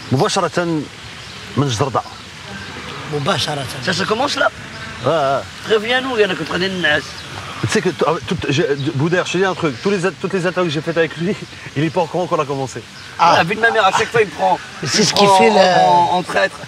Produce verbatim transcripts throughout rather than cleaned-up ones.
مباشرة من جدردة. مباشرة. Ça, ça commence là. Ouais, Préviens-nous, il y en a qui traînent une nasse. tu sais que Bouder, je te dis un truc, tous les, toutes les interviews que j'ai faites avec lui, il n'est pas au courant qu'on a commencé. Ah, la vie de ma mère, à chaque fois, il me prend. C'est ce qui fait le. En, en traître.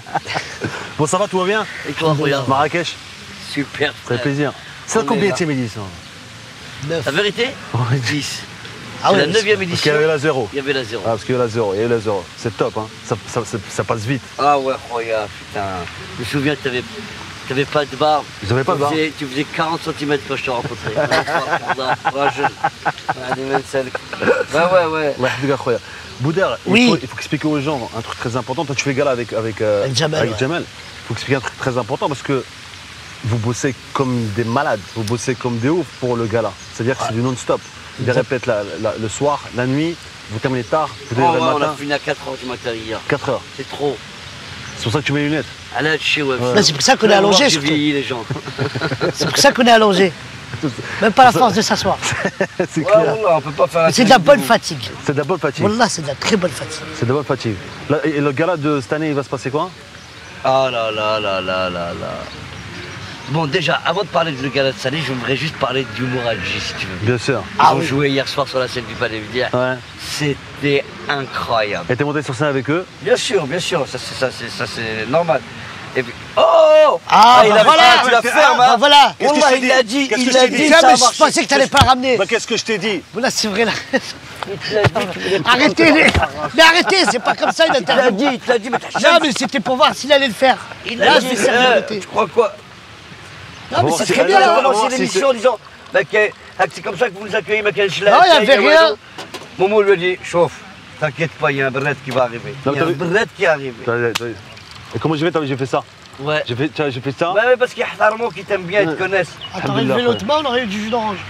Bon, ça va, tout va bien? Et toi, regarde. Marrakech, Super. ça fait plaisir. C'est On la combien est de édition? Neuf. La vérité Ouais. dix. Ah C'est ouais, la neuvième Parce qu'il y édition. avait la zéro. Il y avait la zéro. Ah, parce qu'il y a eu la zéro, il y a eu la zéro. C'est top, hein. Ça, ça, ça, ça passe vite. Ah ouais, regarde, putain. Je me souviens que t'avais, t'avais pas de barbe. Vous avez pas de Tu barbe? faisais- Tu faisais quarante centimètres quand je te rencontrais. Ouais, je... Ah, des mêmes celles. Ouais, ouais, ouais. Ouais, les gars, incroyable. Bouder, Oui. il, faut, il faut expliquer aux gens un truc très important. Toi, tu fais gala avec, avec, euh, Avec Jamel, avec ouais. Jamel. Il faut expliquer un truc très important parce que vous bossez comme des malades, vous bossez comme des oufs pour le gala. C'est-à-dire que c'est du non-stop. Des répètes la- la- le soir, la nuit, vous terminez tard, vous Oh, démarrez ouais, le on a matin, fini à quatre heures du matin hier. quatre heures. C'est trop. C'est pour ça que tu mets les lunettes. Allez, chez ouais. Là, c'est pour ça qu'on est allongé, J'ai surtout. vieilli les gens. C'est pour ça qu'on est allongé. Même pas la force de s'asseoir. C'est Ouais, clair. voilà, on peut pas faire Mais la c'est de la télé bonne debout. fatigue. C'est de la bonne fatigue. Wallah, c'est de la très bonne fatigue. C'est de la bonne fatigue. Là, et le gala de cette année, il va se passer quoi? Ah là là là là là là. Bon, déjà, avant de parler de le gala de Salé, je voudrais juste parler du Mouralji, si tu veux. Bien sûr. Ils Ah ont oui. joué hier soir sur la scène du Palais Villiers. Ouais. C'était incroyable. Et t'es monté sur scène avec eux? Bien sûr, bien sûr, ça c'est ça, c'est ça, c'est normal. Et puis, oh Ah, il bah a voilà. ah, tu la fermes, Ah, hein. voilà. Qu'est-ce que Wallah, je t'ai il a dit dit, Qu'est-ce que il je a t'ai dit, dit Tiens, ça mais a je marché. pensais que t'allais pas le ramener. Bah, qu'est-ce que je t'ai dit? Voilà, c'est vrai là. Il te l'a dit, tu voulais pas. Arrêtez, les- mais arrêtez, c'est pas comme ça une Il te l'a interview. dit, il te l'a dit, mais t'as Non, jamais. mais c'était pour voir s'il allait le faire. Il Là, a je dit, vais servir euh, le thé. tu crois quoi? Non, mais Bon, c'est c'est- très Il bien a là. alors, commencé c'est- l'émission en disant bah, que- ah, c'est comme ça que vous nous accueillez, ma quelle Non, il y avait rien. Momo lui a dit chauffe, t'inquiète pas, il y a un bret qui va arriver. Non, Il y a t'as un vu- bret qui arrive. T'as- t'as- Et comment j'ai fait? T'as vu, j'ai fait ça. Ouais. J'ai fait, tiens, j'ai fait ça. Ouais, ouais, parce qu'il y a Harmo qui t'aime bien, ils te connaissent. Attends, relevé l'autre main, on aurait eu du jus d'orange.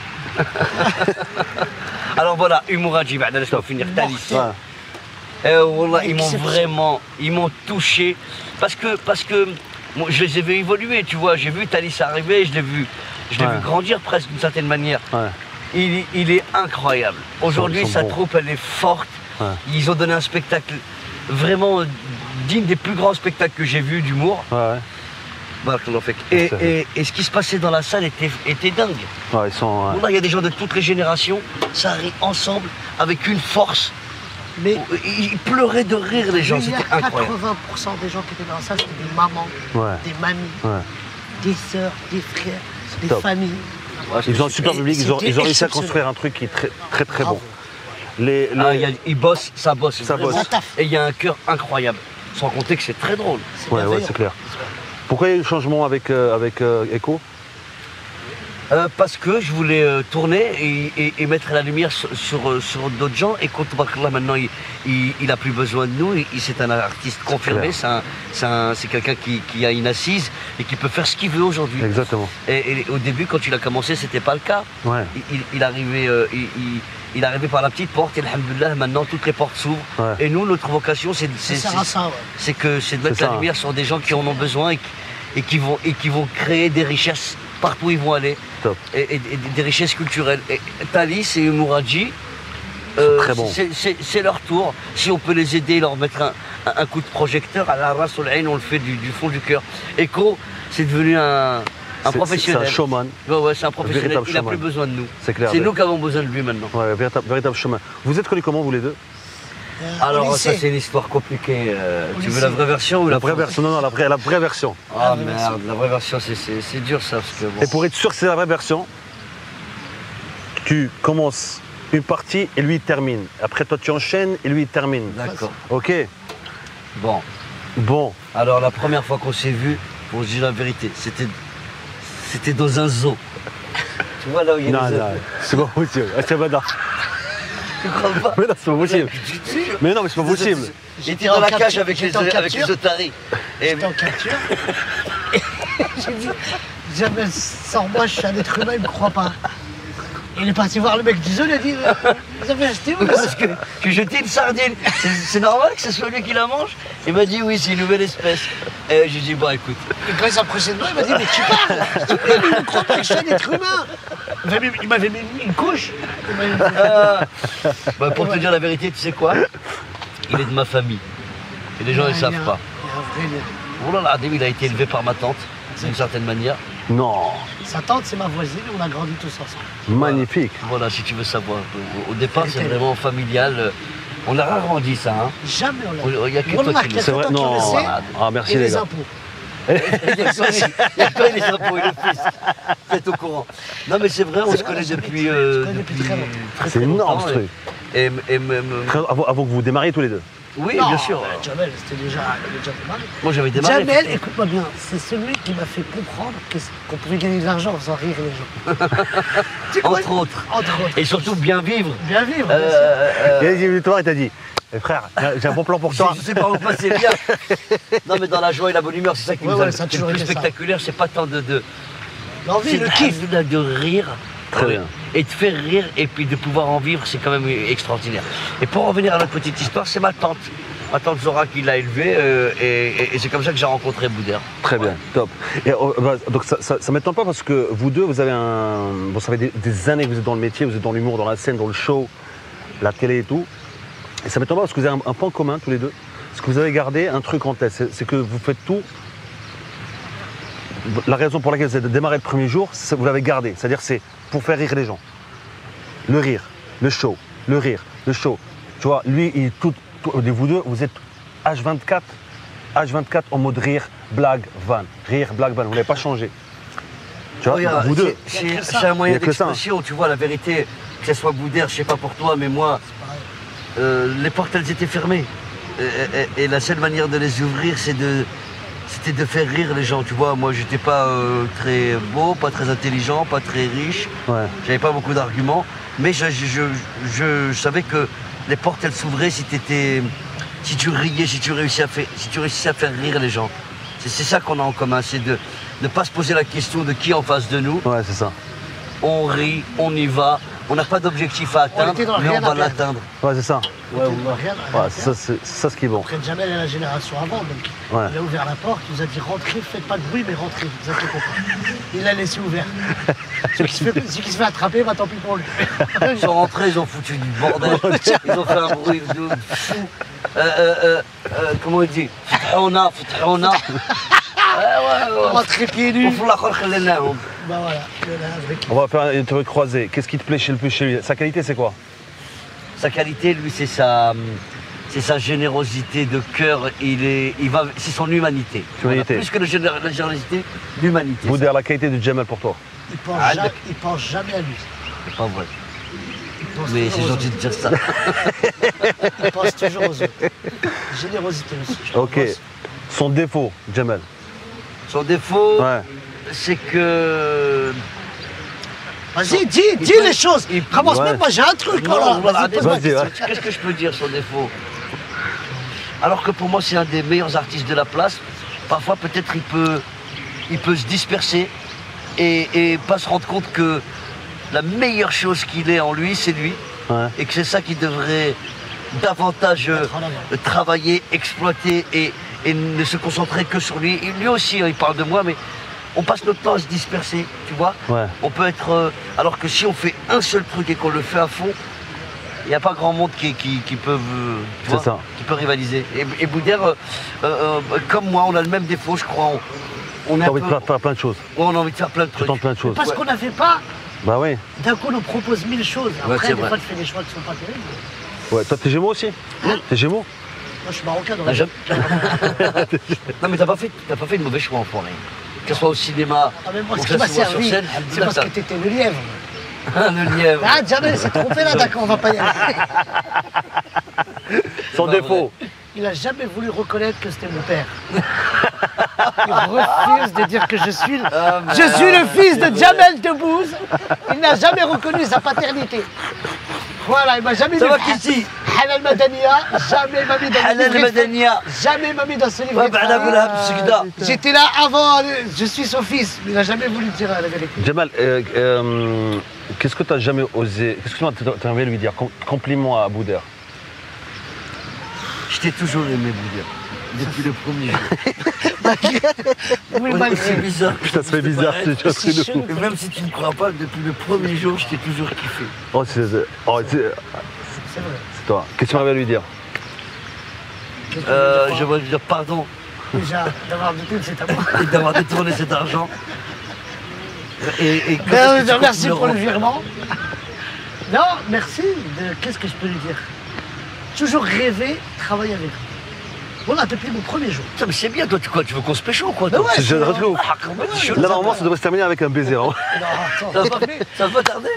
Alors voilà, Humouraji, bah, laisse-moi finir ta liste. Ouais. Euh, Wallah, ils m'ont Exception. vraiment, ils m'ont touché. Parce que, parce que moi, je les ai vus évoluer, tu vois. J'ai vu Thalys arriver, je l'ai vu, je l'ai Ouais. vu grandir presque d'une certaine manière. Ouais. Il, il est incroyable. Aujourd'hui, Ils sont sa bons. troupe, elle est forte. Ouais. Ils ont donné un spectacle vraiment digne des plus grands spectacles que j'ai vus d'humour. Ouais, ouais. Barakallahu fik. Et, C'est et, et ce qui se passait dans la salle était, était dingue. Ouais, ils sont. ouais. Là, il y a des gens de toutes les générations, ça arrive ensemble avec une force. Mais Ils ils pleuraient de rire, les gens, il y a c'était incroyable. quatre-vingts pour cent des gens qui étaient dans la salle, c'était des mamans, Ouais. des mamies, Ouais. des sœurs, des frères, des top. familles. Ils ont un super Et public, ils ont, c'était ils ont réussi à exceptionnel. construire un truc qui est très très très bon. Bravo. Les, les- Ah, il y a- ils bossent, ça bosse. Ça vraiment. bosse. Ça taffe. Et il y a un cœur incroyable. Sans compter que c'est très drôle. C'est Ouais, ouais, merveilleux. c'est clair. Pourquoi il y a eu le changement avec, euh, avec euh, Echo? Euh, parce que je voulais euh, tourner et, et- et mettre la lumière sur, sur, euh, sur d'autres gens. Et quand Tabarakallah, maintenant, il, il, il a plus besoin de nous. Il, il- c'est un artiste confirmé. Clair. C'est un- c'est un- c'est quelqu'un qui, qui a une assise et qui peut faire ce qu'il veut aujourd'hui. Exactement. Et, et au début, quand il a commencé, c'était pas le cas. Ouais. Il, il- il arrivait, euh, il, il- il arrivait par la petite porte et alhamdoulilah, maintenant toutes les portes s'ouvrent. Ouais. Et nous, notre vocation, c'est Ça c'est- sert à c'est- ça, ouais. c'est que c'est de mettre C'est la ça. lumière sur des gens qui en ont besoin et qui, et qui vont, et qui vont créer des richesses partout où ils vont aller. Top. Et, et- et des richesses culturelles. Et Thalys et Mouradi, très bons. c'est c'est- c'est leur tour. Si on peut les aider, leur mettre un, un- un coup de projecteur à la race, au laïn, on le fait du, du fond du cœur. Echo, c'est devenu un, un C'est- professionnel. C'est un showman. Ouais, ouais, c'est un professionnel. véritable Il n'a showman. plus besoin de nous. C'est clair. C'est nous qui avons besoin de lui maintenant. Ouais, véritable, véritable chemin. Vous êtes connus comment, vous les deux? Euh, Alors au ça lycée. c'est une histoire compliquée. euh, Au tu veux lycée. la vraie version ou la, La vraie fausse version. Non, non, la vraie, la vraie version. Ah La vraie version. merde, la vraie version c'est- c'est c'est dur ça parce que bon. Et pour être sûr que c'est la vraie version, tu commences une partie et lui il termine. Après toi tu enchaînes et lui il termine. D'accord. Ok. Bon. Bon. Alors la première fois qu'on s'est vu, pour dire la vérité, c'était c'était dans un zoo. Tu vois là où il y a Non, les non, c'est pas possible. Ah, c'est pas non. Tu crois pas? Mais non, c'est pas possible. Mais non, mais c'est pas possible. J'étais dans la cage avec les, J'étais en avec capture. les otaries. Et J'étais en capture. J'ai dit, Jamel, sans moi, je suis un être humain, il me croit pas. Il est parti voir le mec du zoo, il a dit, euh, vous avez acheté où parce que j'ai jeté une sardine. C'est- C'est normal que ce soit lui qui la mange? Il m'a dit oui, c'est une nouvelle espèce. Et j'ai dit bon écoute. Et quand il s'approchait de moi, il m'a dit, mais tu parles. Je dis, oui, mais il me croit pas que je suis un être humain. Il m'avait mis- Il m'avait mis une couche. Il m'avait- Ah. Bah, pour te dire la vérité, tu sais quoi? Il est de ma famille. Et les gens ne Il y a savent un- pas. il y a un vrai lien. Oh là là, il a été élevé par ma tante, d'une certaine manière. Non, Sa tante, c'est ma voisine, on a grandi tous ensemble. magnifique. Voilà, si tu veux savoir. Au, au départ, c'est C'était- vraiment familial. On a rarement dit ça, hein. Jamais on l'a On- Il y a que On toi en a qui le quelques C'est vrai, temps qui non. le sait, Ah, merci et les les gars. impôts. Il y a toi, il y a toi et les impôts et le fils. Vous êtes au courant. Non, mais c'est vrai, on C'est se vrai, connaît on se depuis, connaît- euh, on se connaît depuis très longtemps. très, C'est très énorme longtemps, ce truc. Et, et, et même- Avant, avant que vous vous démarriez tous les deux. oui, Non, bien sûr. mais Jamel, c'était déjà, il avait déjà démarré. Moi, j'avais démarré. Jamel, écoute-moi bien, c'est celui qui m'a fait comprendre qu'est-ce- qu'on pouvait gagner de l'argent en faisant rire les gens. Tu crois- Entre autres. Entre autres. Et surtout bien vivre. Bien vivre. Euh, bien sûr. euh, Il est venu te voir et t'a dit eh, frère, j'ai un bon plan pour toi. Je sais pas où passer bien. Non, mais dans la joie et la bonne humeur, c'est ça qui Ouais, nous a ouais, ça a qui est le toujours plus été ça. spectaculaire. C'est pas tant de. de L'envie, c'est le de- kiff. de, de rire. Très Ouais. bien. Et de faire rire et puis de pouvoir en vivre, c'est quand même extraordinaire. Et pour revenir à notre petite histoire, c'est ma tante. Ma tante Zora qui l'a élevé euh, et, et- et c'est comme ça que j'ai rencontré Boudère. Très bien, top. Et, euh, bah, donc ça, ça, ça m'étonne pas parce que vous deux, vous avez un. Bon, ça fait des, des années que vous êtes dans le métier, vous êtes dans l'humour, dans la scène, dans le show, la télé et tout. Et ça m'étonne pas parce que vous avez un, un point commun tous les deux. Parce que vous avez gardé un truc en tête, c'est c'est que vous faites tout. La raison pour laquelle vous avez démarré le premier jour, c'est- vous l'avez gardé. C'est-à-dire c'est pour faire rire les gens. Le rire, le show, le rire, le show. Tu vois, lui, il est tout, tout- vous deux, vous êtes H vingt-quatre, H vingt-quatre en mode rire, blague, van. Rire, blague, van. Vous n'avez pas changé. Tu vois, Regarde, vous deux. c'est- Il y a que C'est ça. c'est un Il y moyen a que ça. d'expression, tu vois, la vérité, que ce soit Boudère, je sais pas pour toi, mais moi, euh, les portes, elles étaient fermées. Et, et- et la seule manière de les ouvrir, c'est de, c'était de faire rire les gens, tu vois. Moi, j'étais pas euh, très beau, pas très intelligent, pas très riche, Ouais. j'avais pas beaucoup d'arguments, mais je, je, je, je- je savais que les portes, elles s'ouvraient si t'étais, si tu riais, si tu réussissais à faire, si tu réussissais à faire rire les gens. C'est c'est ça qu'on a en commun, c'est de ne pas se poser la question de qui est en face de nous. Ouais, c'est ça. On rit, on y va, on n'a pas d'objectif à atteindre, était dans mais rien on va à perdre. l'atteindre. Ouais, c'est ça. Ouais, on a rien à Ouais, faire. c'est ça, c'est c'est ça ce qui est bon. Après, Jamel est la génération avant, donc Ouais. il a ouvert la porte, il nous a dit rentrez, faites pas de bruit, mais rentrez, vous inquiétez pas. Il l'a laissé ouvert. Celui qui se fait, celui qui se fait attraper, bah tant pis pour lui. Ils sont rentrés, ils ont foutu du bordel, ils ont fait un bruit de fou. Euh, euh, euh, euh, comment il dit On a, on a. Ouais, ouais, ouais. Rentrez pieds nus. Au fond, la croche, elle est là, hein. Bah voilà, le là, avec. On va faire une interview croisée. Qu'est-ce qui te plaît chez le plus chez lui? Sa qualité, c'est quoi? Sa qualité, lui, c'est sa, c'est sa générosité de cœur. Il est, il va, c'est son humanité. Humanité. Plus que le géné- la générosité, l'humanité. Boudère, la qualité de Jamel pour toi. Il pense, Ah, jamais, de- il pense jamais à lui. C'est pas vrai. Il pense Mais toujours c'est aux gentil de autres. dire ça. Il pense toujours aux autres. Générosité aussi. je Ok. pense. Son défaut, Jamel. Son défaut, Ouais. c'est que. Vas-y, dis, Il dis peut- les choses. il- Commence ouais. même, moi j'ai un truc. Non, Voilà. voilà, Vas-y, pose-moi vas-y, la ouais. question. Qu'est-ce que je peux dire son défaut? Alors que pour moi, c'est un des meilleurs artistes de la place. Parfois, peut-être, il peut, il peut se disperser et, et pas se rendre compte que la meilleure chose qu'il ait en lui, c'est lui. Ouais. Et que c'est ça qu'il devrait davantage euh, Mettre en avant. travailler, exploiter et, et ne se concentrer que sur lui. Et lui aussi, hein, il parle de moi, mais on passe notre temps à se disperser, tu vois. Ouais. On peut être. euh, alors que si on fait un seul truc et qu'on le fait à fond, il n'y a pas grand monde qui, qui, qui peut, euh, tu C'est vois, ça. qui peut rivaliser. Et, et Boudère, euh, euh, euh, comme moi, on a le même défaut, je crois. On, on est T'as un envie de peu- faire, faire plein de choses. ouais, on a envie de faire plein de Tu trucs. tentes plein de choses. Parce Ouais. qu'on n'avait pas, Bah oui. d'un coup, on nous propose mille choses. Ouais, Après, c'est des vrai. fois, tu fais des choix qui sont pas terribles. Ouais. Toi, t'es Gémeaux aussi? T'es Gémeaux? Moi, je suis marocain, donc T'as jamais- non mais t'as pas fait, t'as pas fait de mauvais choix en forêt. Que ce soit au cinéma, Ah, mais moi, ou ce que qui ça m'a soit sur servi, scène, c'est parce que t'étais le lièvre. le lièvre. Ah, Jamel s'est trompé là, d'accord, on va pas y aller. Son pas défaut. Il a jamais voulu reconnaître que c'était mon père. Il refuse de dire que je suis, le- Ah, je merde. suis le fils de Jamel Debbouze. Il n'a jamais reconnu sa paternité. Voilà, il m'a jamais Ça dit. va Kitty? Halal Madania, jamais m'a mis dans le Halal livret de famille. Madania. Jamais m'a mis dans ce livre. Ouais, bah, là, voilà, Psikda. J'étais là avant, euh, je suis son fils, mais il n'a jamais voulu dire la vérité. Jamal, euh, euh, qu'est-ce que t'as jamais osé, qu'est-ce que tu as envie de lui dire? Com- Compliment à Boudère. Je t'ai toujours aimé Boudère. Depuis le premier jour. Oui, Ouais, mal c'est fait. bizarre. Ça se fait bizarre, c'est un truc de fou. Et même si tu ne crois pas, depuis le premier jour, je t'ai toujours kiffé. Oh, c'est oh, c'est- C'est vrai. c'est toi. Qu'est-ce que tu m'avais à lui dire? Qu'est-ce que Euh, tu veux je dire voudrais dire pardon quoi Déjà, d'avoir douté de cet amour. et d'avoir détourné cet argent. Et, et quand Ben, est-ce que tu merci comptes pour le rendre virement. Non, merci. de- Qu'est-ce que je peux lui dire? Toujours rêver, travailler avec lui. Voilà, depuis mon premier jour. Putain, mais c'est bien, toi, tu, quoi, tu veux qu'on se pécho ou quoi Ben toi ouais, C'est jeune c'est- retrouve. Ah, quand même, Ouais, je- Là, normalement, ça devrait se terminer avec un baiser. hein. Non, Ça attends, va, ça va pas tarder.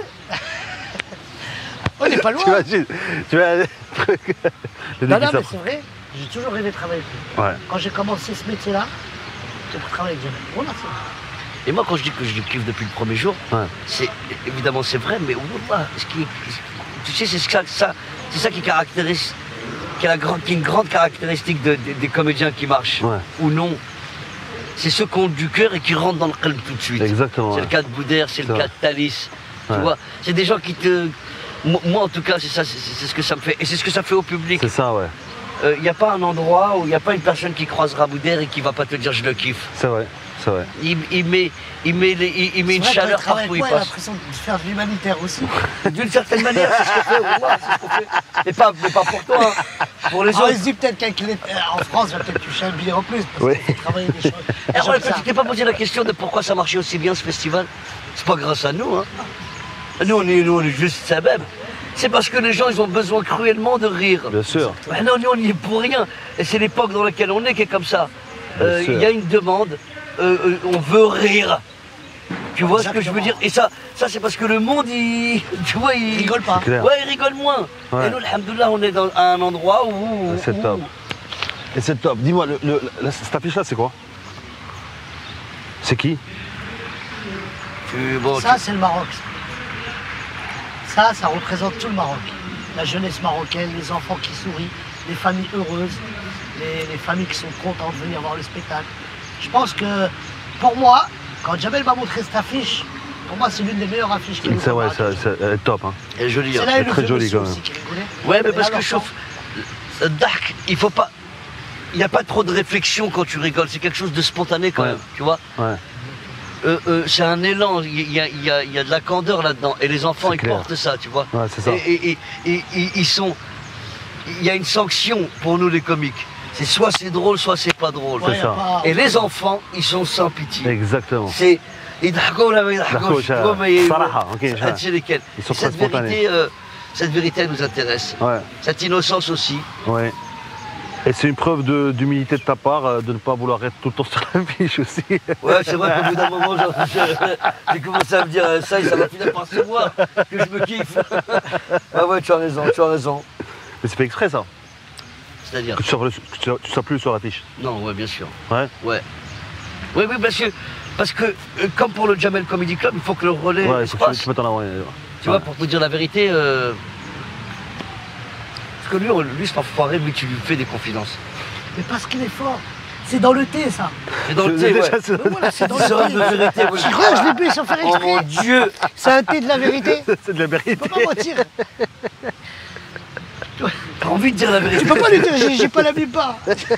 on n'est pas loin. T'imagines Tu vois, le truc Non, non, qui mais bah, s'appre- c'est vrai. J'ai toujours rêvé de travailler avec lui. Ouais. Quand j'ai commencé ce métier-là, c'était pour travailler avec Jamel. Voilà, c'est vrai. Et moi, quand je dis que je le kiffe depuis le premier jour, Ouais. c'est évidemment c'est vrai, mais wallah, ce qui, tu sais, c'est ça, ça, c'est ça qui caractérise, qui est, la grande, qui est une grande caractéristique de- de- des comédiens qui marchent Ouais. ou non. C'est ceux qui ont du cœur et qui rentrent dans le qalb tout de suite. Exactement. C'est ouais. le cas de Boudère, c'est le C'est cas vrai. de Thalys. Tu Ouais. vois, c'est des gens qui te. Moi, moi, en tout cas, c'est ça, c'est c'est ce que ça me fait. Et c'est ce que ça fait au public. C'est ça, ouais. Il n'y a pas un endroit où il n'y a pas une personne qui croisera Boudère et qui va pas te dire je le kiffe. C'est vrai. C'est vrai. Il, il met, il met, les- il, il met une C'est vrai, quand chaleur il travaille partout où avec il moi, il a passe. l'impression de faire de l'humanitaire aussi. D'une certaine manière, c'est ce qu'on fait, wallah, c'est ce qu'on fait. Mais pas, mais pas pour toi, hein. Pour les Ah, il autres. se dit peut-être qu'avec les... euh, en France, il va peut-être toucher un billet en plus. Parce Oui. qu'il faut travailler des choses. Et des après, choses toi, comme tu t'es pas posé la question de pourquoi ça marchait aussi bien ce festival? C'est pas grâce à nous, hein. Nous, on est, nous, on est juste ça même. C'est parce que les gens, ils ont besoin cruellement de rire. Bien sûr. Ouais, non, nous, on n'y est pour rien. Et c'est l'époque dans laquelle on est qui est comme ça. Euh, Bien sûr. Il y a une demande, euh, euh, on veut rire. Tu vois ce que je veux dire? Et ça, ça c'est parce que le monde, il, tu vois, il Il rigole pas. Clair. Ouais, il rigole moins. Ouais. Et nous, alhamdoulilah, on est dans à un endroit où. C'est où- top. Et c'est top. Dis-moi, le, le- la- cette affiche-là, c'est quoi? C'est qui? Tu- bon, Ça, tu- c'est le Maroc. Ça, ça représente tout le Maroc. La jeunesse marocaine, les enfants qui sourient, les familles heureuses, les, les familles qui sont contentes de venir voir le spectacle. Je pense que, pour moi, quand Jamel m'a montré cette affiche, pour moi, c'est l'une des meilleures affiches qu'il y a eu C'est au vrai, Maroc. c'est c'est- elle est top. Hein. elle est jolie. C'est hein. là où très le vieux joli, monsieur quand même. aussi qui rigolait. Ouais, mais parce alors, que chauffe. Le dark, il faut pas. Il n'y a pas trop de réflexion quand tu rigoles. C'est quelque chose de spontané quand Ouais. même, tu vois. Ouais. Euh, euh, c'est un élan. Il y a, il y a- il y a de la candeur là-dedans. Et les enfants, C'est ils clair. portent ça, tu vois. Ouais, c'est ça. Et, et- et- et- et- ils sont. Il y a une sanction pour nous les comiques. C'est soit c'est drôle, soit c'est pas drôle. Ouais, y a ça. pas- Et les enfants, ils sont sans pitié. Exactement. C'est. يضحكوا ولا ما يضحكوش يضحكوش، هو ما ي- صراحة، ok, je- هادشي اللي كان. Ils sont Cette très spontanés. vérité, euh, cette vérité elle nous intéresse. Ouais, Cette innocence aussi. ouais. Et c'est une preuve de- d'humilité de, ta part euh, de ne pas vouloir être tout le temps sur la fiche aussi. Ouais, c'est vrai qu'au bout d'un moment, j'ai- j'ai j'ai commencé à me dire euh, ça et ça va finir par se voir que je me kiffe. Ah ouais, tu as raison, tu as raison. Mais c'est fait exprès ça, C'est-à-dire que tu sois, que tu sois- tu sois plus sur la fiche. Non, ouais, bien sûr. Ouais. Ouais. Oui, oui, parce que, parce que euh, comme pour le Jamel Comedy Club, il faut que le relais Ouais, il se faut que tu, passe. tu mettes en avant. euh, Tu vois, pour te dire la vérité, euh, parce que lui, on- lui, cet enfoiré, lui, tu lui fais des confidences. Mais parce qu'il est fort. C'est dans le thé, ça. C'est dans le C'est thé, déjà, ouais. c'est- Mais voilà, c'est dans le C'est thé. de vérité, ouais. Tu crois que je l'ai bu sans faire Oh mon exprès? Dieu. C'est un thé de la vérité. C'est de la vérité. Tu peux pas mentir. T'as envie de dire la vérité. Tu peux pas lui dire, j'ai j'ai pas la pas.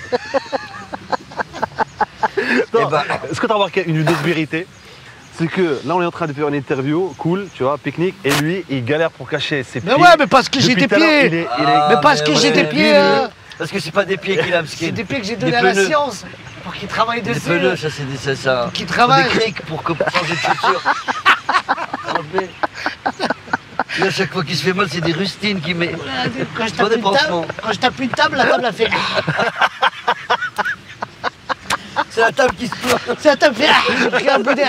Non, Eh ben- Est-ce que tu as remarqué une autre vérité? C'est que là, on est en train de faire une interview, cool, tu vois, pique-nique, et lui, il galère pour cacher ses pieds. Mais ouais, mais parce que j'ai Depuis des tout à l'heure, pieds. il est- il est- Mais parce Ah, que mais j'ai ouais, des pieds. euh, Parce que c'est pas des pieds qu'il a, C'est des pieds que j'ai donnés Des à la pneus. science pour qu'ils travaillent Des dessus. pneus, ça c'est des, ça, ça, Qui travaillent. des crics pour, que- pour changer de chaussures. Là, chaque fois qu'il se fait mal, c'est des rustines qu'il met. Quand je, Pas tape des une table, pansements. quand je tape une table, la table a fait. C'est la table qui se tourne. C'est la table fait. J'ai pris un bout d'air.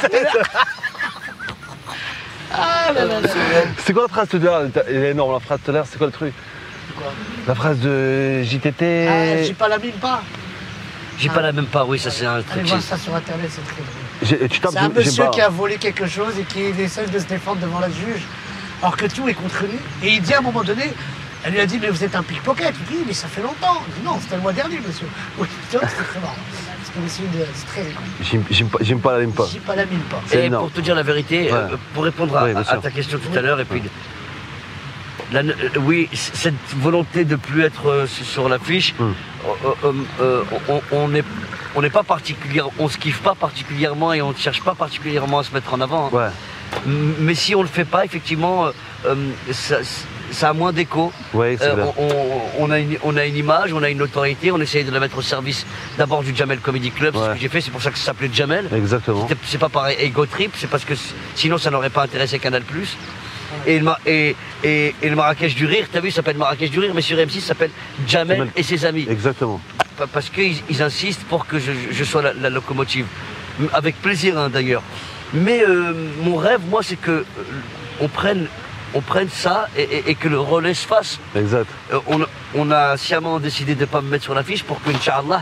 Ah là là là. C'est quoi la phrase tout à l'heure? Elle est énorme, la phrase tout à l'heure, c'est quoi le truc? Quoi La phrase de J T T. Ah, j'ai pas la mine pas. J'ai pas la même part, oui, ça c'est un Allez truc. voir c'est- ça sur internet, c'est très drôle. J'ai- tu tapes C'est un j'ai monsieur pas- qui a volé quelque chose et qui essaie de se défendre devant la juge, alors que tout est contre lui. Et il dit à un moment donné, elle lui a dit, mais vous êtes un pickpocket. Il dit, mais ça fait longtemps. Il dit, non, c'était le mois dernier, monsieur. Oui, tu vois, c'était très marrant. Parce que monsieur, c'est très rigolo. J'aime j'aime pas, j'aime pas la lime pas. J'ai pas la mine pas. C'est Et énorme. pour te dire la vérité, Ouais. euh, pour répondre à, Oui, bien à sûr. ta question tout à l'heure, et puis. la- euh, oui, c- cette volonté de plus être euh, sur sur l'affiche, Hum. euh, euh, euh, on- on n'est on n'est pas particulièrement, on se kiffe pas particulièrement et on ne cherche pas particulièrement à se mettre en avant. hein. Ouais. M- Mais si on le fait pas, effectivement, euh, euh, ça, ça a moins d'écho. Oui, c'est Euh, clair. on, on- on a une, on a une image, on a une autorité, on essaye de la mettre au service d'abord du Jamel Comedy Club, c'est Ouais. ce que j'ai fait, c'est pour ça que ça s'appelait Jamel. Exactement. C'était- C'est pas pareil, Ego Trip, c'est parce que c- sinon ça n'aurait pas intéressé Canal plus. Et le, Ma- et, et, et le Marrakech du Rire, t'as vu, ça s'appelle Marrakech du Rire, mais sur M six, ça s'appelle Jamel Jamel. et ses amis. Exactement. Pa- Parce qu'ils ils insistent pour que je, je sois la, la locomotive. M- Avec plaisir hein, d'ailleurs. Mais euh, mon rêve, moi, c'est que euh, on prenne, on prenne ça et, et- et que le relais se fasse. Exact. Euh, on, on a sciemment décidé de ne pas me mettre sur l'affiche pour que, Inch'Allah,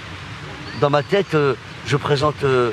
dans ma tête, euh, je présente euh,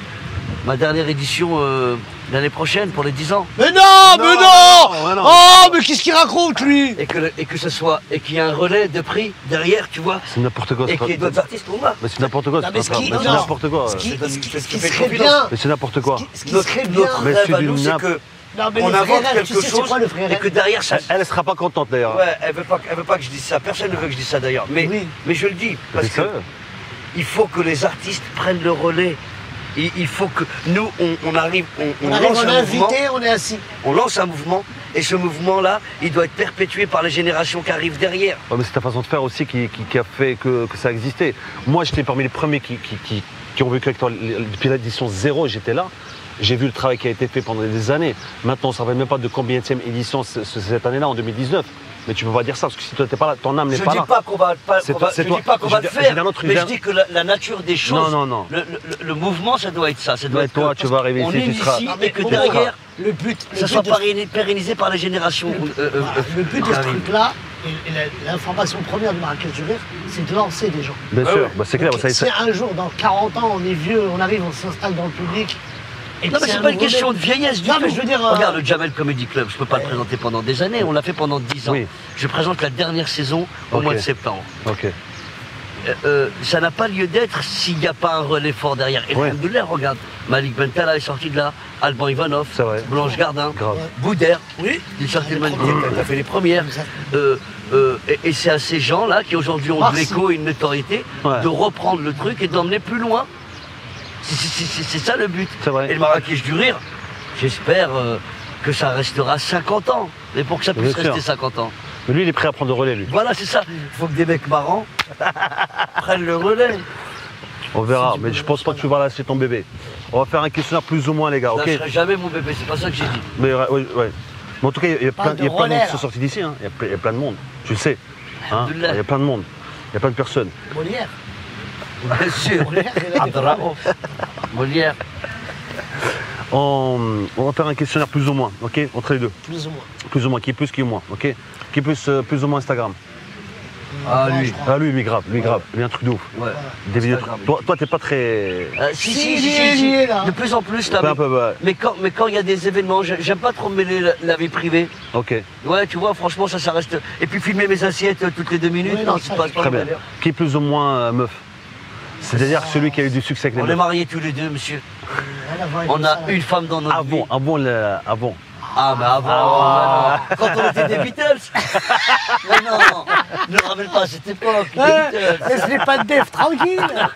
ma dernière édition euh, l'année prochaine pour les dix ans. Mais non, mais Non, non, non, non, non. Oh, mais qu'est-ce qu'il raconte, lui? Et que, le- et que ce soit, et qu'il y ait un relais de prix derrière, tu vois, C'est n'importe quoi. et c'est qu'il y ait pas- d'autres artistes pour moi. Mais c'est n'importe quoi. Non, c'est mais pas ce grave. qui- Mais c'est non. n'importe quoi. Ce qui, Je te donne- ce qui- je te ce qui fais serait confiance. bien, Mais c'est n'importe quoi. ce qui, ce qui Notre, serait bien. notre Mais rêve c'est à du nous, c'est nap. que Non, mais on le vrai invente rêve, quelque tu sais, c'est chose quoi le vrai et rêve? que derrière ça. Elle, elle sera pas contente d'ailleurs. Ouais, elle veut pas, elle veut pas que je dise ça. Personne ne veut que je dise ça d'ailleurs. Mais, Oui. mais je le dis parce C'est que sérieux. il faut que les artistes prennent le relais. Il, il faut que nous, on, on arrive, on, on On arrive, lance on un est mouvement. invité, on est assis. On lance un mouvement et ce mouvement-là, il doit être perpétué par les générations qui arrivent derrière. Ouais, mais c'est ta façon de faire aussi qui, qui- qui a fait que, que ça existait. Moi, j'étais parmi les premiers qui, qui, qui- qui ont vécu avec toi depuis l'édition zéro, j'étais là. J'ai vu le travail qui a été fait pendant des années. Maintenant, on ne se rappelle même pas de combienième édition c- c- cette année-là, en deux mille dix-neuf. Mais tu peux pas dire ça, parce que si toi t'es pas là, ton âme n'est Je pas dis là. pas qu'on va, pas, C'est qu'on toi- va- c'est je toi. dis pas qu'on Je va dis- le je dis faire, un autre, je mais dis je un- dis que la, la nature des choses, Non, non, non. Le, le- le mouvement, ça doit être ça. Ça doit Ouais, être toi, que- tu vas arriver on ici, tu initie seras- Non, mais et que au derrière, contraire, le but, le ça but soit de- pérenni- pérennisé par les générations. euh, euh, euh, Le but de qui ce arrivent. truc-là, et, et la- l'information première du Marrakech du Rire, c'est de lancer des gens. Bien Ouais, sûr, ouais. bah, c'est clair. Donc, Ça, si ça- un jour, dans quarante ans, on est vieux, on arrive, on s'installe dans le public. Et Non, que mais c'est un pas une nouveau question mec- de vieillesse du Non, tout. mais je veux dire, euh, Regarde le Jamel Comedy Club, je peux pas le présenter pendant des années, on l'a fait pendant dix ans. Oui. Je présente la dernière saison au Ok. mois de septembre. Ok. Euh, euh, ça n'a pas lieu d'être s'il n'y a pas un relais fort derrière. Et Ouais. alhamdoulilah, regarde, Malik Bentala est sorti de là, Alban Ivanov, C'est vrai. Blanche Gardin, Grave. Boudère, Oui. d'une certaine Les manière, premiers. qui a fait les premières. Exact. Euh, euh, et et c'est à ces gens-là qui aujourd'hui ont de Merci. l'écho et une notoriété Ouais. de reprendre le truc et d'emmener plus loin. C'est- C'est c'est- c'est ça le but. C'est vrai. Et le Marrakech du Rire, j'espère euh, que ça restera cinquante ans. Mais pour que ça puisse Bien sûr. rester cinquante ans. Mais lui, il est prêt à prendre le relais, lui. Voilà, c'est ça. Il faut que des mecs marrants prennent le relais. On verra. Mais je pense pas que tu vas lâcher ton bébé. On va faire un questionnaire plus ou moins, les gars, Je ok? lâcherai jamais mon bébé, c'est pas ça que j'ai dit. Mais ouais, ouais, ouais. Mais en tout cas, il y a Pas plein, de il y a plein de relais, monde qui là. sont sortis d'ici. Hein. Il, y a, ple- il y a plein de monde. Tu le sais. Hein. Alhamdoulilah. Il y a plein de monde. Il y a plein de personnes. Molière. Bien sûr. Molière, il a des Bravo. Molière. On, on va faire un questionnaire plus ou moins, ok? Entre les deux. Plus ou moins. Plus ou moins. Qui est plus, qui est moins, ok? Qui est plus, euh, plus ou moins Instagram? Ah, Moi, lui. je crois. Ah, lui, lui, grave. Lui, grave. Lui, un truc de ouf. Ouais. Des vidéos. Instagram. Toi, toi, t'es pas très. Euh, si, Si, si, il si, y si, est, si. il y est, là. De plus en plus, là. Un mais- peu, ouais. Mais quand mais quand il y a des événements, j'ai- j'aime pas trop mêler la, la vie privée. Ok. Ouais, tu vois, franchement, ça, ça reste. Et puis filmer mes assiettes euh, toutes les deux minutes, Oui, non, non, c'est ça, pas, c'est pas Très le bien. délire. Qui est plus ou moins euh, meuf? C'est-à-dire celui qui a eu du succès avec les On est meufs. mariés tous les deux, monsieur. Rien à voir avec On ça, a là. une femme dans notre vie. Avant, avant, le- avant. Ah, mais avant, Ah. ouais, non. Quand on était des Beatles. Mais non, ne ramène pas à cette époque. les Ouais, Beatles. laisse-les pas de def, tranquille.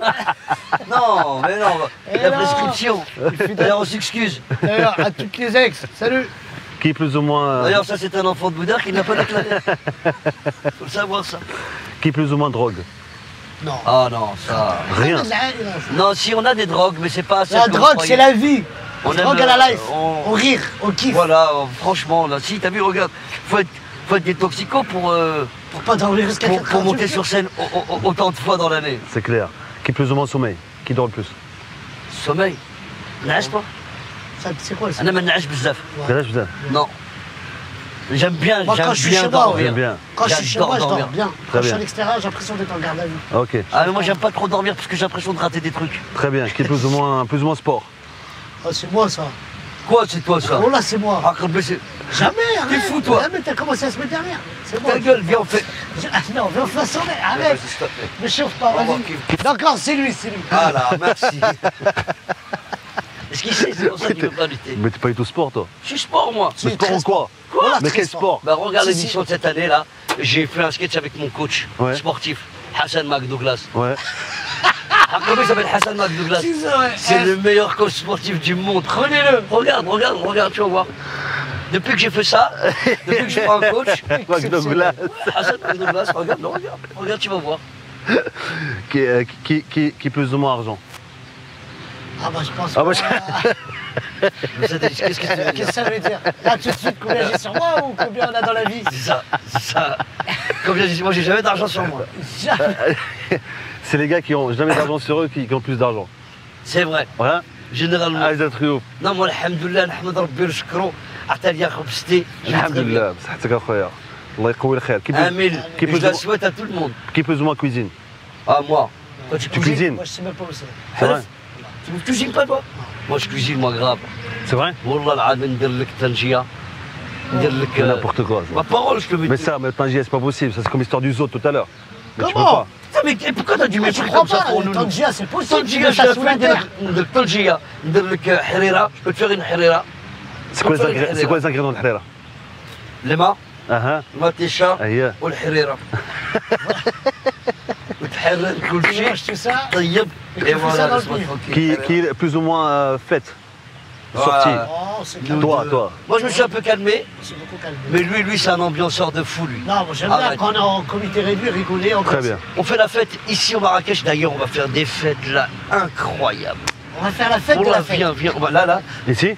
Non, mais non, Et la non. prescription. D'ailleurs, on s'excuse. D'ailleurs, à toutes les ex, salut. Qui est plus ou moins. euh, D'ailleurs, ça, c'est un enfant de Bouddha qui n'a pas déclaré. Faut le savoir, ça. Qui est plus ou moins drogue? Non. Ah non, ça. Rien. Non, si on a des drogues, mais c'est pas assez. La drogue, c'est la vie. On La aime, drogue à la euh, life. on- On rire, on kiffe. Voilà, euh, franchement, là, si, t'as vu, regarde, faut être, faut être des toxicos pour, euh, Pour pas dormir jusqu'à pour, quatre pour heures du monter matin. sur scène au- au- au- autant de fois dans l'année. C'est clair. Qui est plus ou moins sommeil? Qui dort le plus? Sommeil. نعس pas. Ça, c'est quoi le أنا ما نعس بزاف. C'est là, je vous dis. Non. J'aime bien, Moi, j'aime quand je suis bien chez moi, dormir. J'aime bien. Quand je suis chez moi, je dors dormir. bien. Très Quand je suis bien. à l'extérieur, j'ai l'impression d'être en garde à vue. Ok. Ah mais moi j'aime pas trop dormir parce que j'ai l'impression de rater des trucs. Très bien. Qui est plus ou moins, plus ou moins sport? Oh, c'est moi ça. Quoi c'est toi ça? Oh là, c'est moi. Ah, comme c'est- Jamais, arrête. fou, toi. Jamais, t'as commencé la semaine dernière. C'est moi. Ta gueule, viens on fait. Je- Ah, non, viens, on fait ensemble. Arrête. Vas-y, s'il te plaît. Ne chauffe pas, On va vas-y. D'accord, c'est lui, c'est lui. Ah là, merci. Est-ce qu'il sait, c'est pour ça qu'il veut pas lutter. Mais t'es pas du tout sport, toi. Je suis sport moi. Si, Mais sport très en quoi? Voilà, Mais très quel sport? Bah regarde Si, si. l'édition de cette année là, j'ai fait un sketch avec mon coach Ouais. sportif, Hassan McDouglas. Ouais. Ah, comment il s'appelle Hassan McDouglas? Si, c'est vrai. C'est Eh, le meilleur coach sportif du monde. Prenez-le. Regarde, regarde, regarde, tu vas voir. Depuis que j'ai fait ça, depuis que je prends un coach, McDouglas. Hassan McDouglas, regarde, non, regarde, regarde, tu vas voir. Qui, euh, qui, qui, qui est plus ou moins argent. Ah bah je pense Ah que... bah, je- Mais ça, Qu'est-ce que tu veux Qu'est-ce dire que ça veut dire? Là tout de suite, combien j'ai sur moi ou combien on a dans la vie? C'est ça, c'est ça. Comme je dis, moi j'ai jamais d'argent sur moi. C'est les gars qui ont jamais d'argent sur eux qui, qui ont plus d'argent. C'est vrai, Ouais. généralement. عايز تخيوف. Non, moi, alhamdoulilah, نحمد ربي ونشكرو عطاني يا خبزتي. الحمد لله بصحتك اخويا. الله يقوي الخير. Qui Un peut, mille. Qui Et peut- je la souhaite à tout le monde. qui plus ou moins cuisine. Ah, moi. Toi, tu Tu cuisines cuisines. Moi je sais même pas où c'est. C'est vrai. Tu ne cuisines pas, toi? Moi, je cuisine, moi, grave. C'est vrai. والله العظيم ندير لك طنجية. ندير لك. C'est n'importe quoi. ça. Ma parole, je te mets. Mais ça, mais Tangier, c'est pas possible. Ça, c'est comme l'histoire du zoo tout à l'heure. Mais tu peux Comment pas. Putain, mais et pourquoi t'as du Mais mépris je crois comme ça pas, pour le nous? Tangia c'est possible, tu طنجية, mets je ça l'ai sous la fait terre. ندير لك طنجية. ندير لك حريرة. Je peux te faire une حريرة. C'est quoi, les ingré- c'est quoi les ingrédients de الحريرة؟ الماء. اها المطيشة. هي والحريرة. وتحرر كل Tu شيء. manges tout ça. طيب. Et tu Et fais ça voilà, dans le laisse-moi pire. tranquille. qui, حريرة. qui est plus ou moins euh, faite, Voilà. sortie. Oh, c'est Nous calme. Toi, deux. toi. Moi, je me suis un peu calmé, C'est beaucoup calme. mais lui, lui, c'est un ambianceur de fou, lui. Non, moi j'aime bien Arrête. quand on est en comité réduit, rigoler. on Très passe- bien. On fait la fête ici au Marrakech. D'ailleurs, on va faire des fêtes là incroyables. On va faire la fête On de la la fête. viens, viens. On va- Là, là, Ici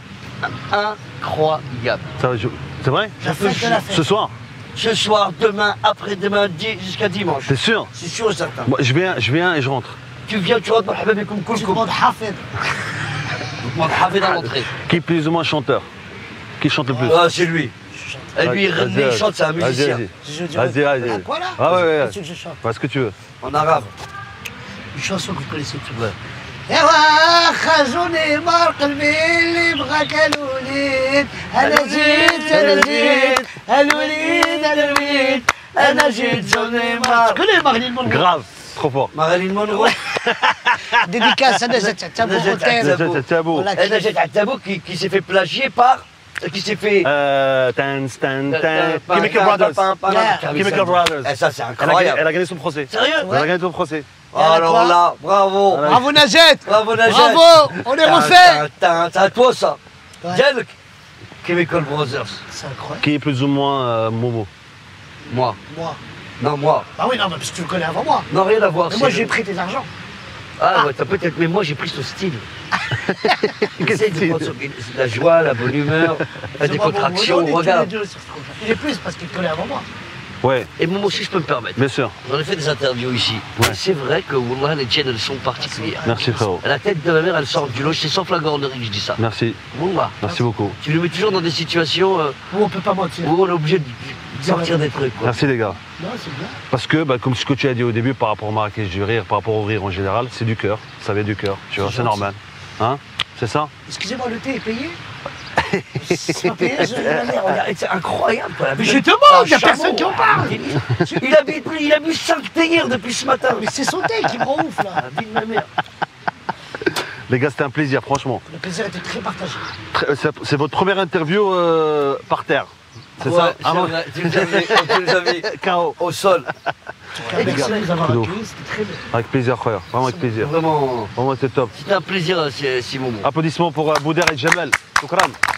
incroyable. Ça va, je- C'est vrai. La fête de la fête. Ce soir. Ce soir, demain, après-demain, di- jusqu'à dimanche. T'es sûr? C'est sûr et certain. Moi, je viens, je viens et je rentre. Tu viens, tu rentres, marhaba bikoum Tu koulkoum. demandes Hafed. Moi, Hafid à l'entrée. Qui est plus ou moins chanteur? Qui chante le plus? Ah, c'est lui. Et lui, Vas-y, René, il vas-y. chante, c'est un Vas-y, musicien. vas-y. Je dirais- Vas-y, vas-y. Ah, quoi là? Ah ouais, ouais, Qu'est-ce que je chante? Fais ce que tu veux. En arabe. Une chanson que vous connaissez tous. Ouais. ايوا خرجوني مار قلبي اللي بغاك الوليد انا جيت انا جيت الوليد الوليد انا جيت جوني مار كل مغني المنغول Grave. Trop fort. Marilyn Monroe. ديديكاس انا جات تابو Najat اوتيل Atabou. C'est c'est beau. Voilà. Elle a Najat Atabou qui, qui s'est fait plagier par. Qui s'est fait. Euh, tan, tan, tan. Chemical Brothers. Yeah. Chemical Brothers. Eh, ça, c'est Elle a, gagné, incroyable. elle a gagné son procès. Sérieux? Elle a gagné son procès. Oh, alors là, bravo. Voilà. Bravo Najat. Bravo, Najat. Bravo, on est refait. T'as à toi, ça. Ouais. Dialek. Chemical Brothers. C'est incroyable. Qui est plus ou moins euh, Momo? Moi. Moi. Non, moi. Bah oui, non, mais parce que tu le connais avant moi. Non, rien à voir. Mais moi c'est j'ai le- pris tes argents. Ah, ouais, t'as peut-être. Mais moi, j'ai pris ce style. Quel Essaye de style? prendre son- la joie, la bonne humeur, la C'est pas bon, décontraction. on est tous les Regarde. deux sur ce truc-là. Il est plus parce qu'il te connaît avant moi. Ouais, Et moi aussi, je peux me permettre. bien sûr. J'en ai fait des interviews ici. Ouais. Et c'est vrai que, Wallah, les tiennes, elles sont particulières. Merci frérot. La tête de ma mère, elle sort du lot. C'est sans flagornerie que je dis ça. Merci. Wallah. Merci beaucoup. Tu nous mets toujours dans des situations euh, Où on peut pas mentir. où on est obligé de de sortir des trucs. Quoi. Merci les gars. Non, c'est bien. Parce que, bah, comme ce que tu as dit au début par rapport au Marrakech du rire, par rapport au rire en général, c'est du cœur. Ça vient du cœur. Tu vois, C'est c'est gentil. normal. Hein? C'est ça? Excusez-moi, le thé est payé? C'est pas payé, je Ma mère, regarde, c'est incroyable. Quoi. Mais je te demande, Un il y a chameau. personne qui en parle. Il a bu, il a bu cinq théières depuis ce matin. Mais c'est son thé qui me rend ouf là. La vie de ma mère. Les gars, c'était un plaisir, franchement. Le plaisir était très partagé. Très- C'est c'est votre première interview euh, par terre. C'est Ouais, ça? c'est vrai, tu nous avais, tu nous avais K O. au sol. En tout cas, merci de nous avoir Cadeau. accueillis, c'était très bien. Avec plaisir, frère. Vraiment avec plaisir. Vraiment, Vraiment, c'est top. c'était un plaisir, Simon. Applaudissements pour euh, Bouder et Jamel. Shukran.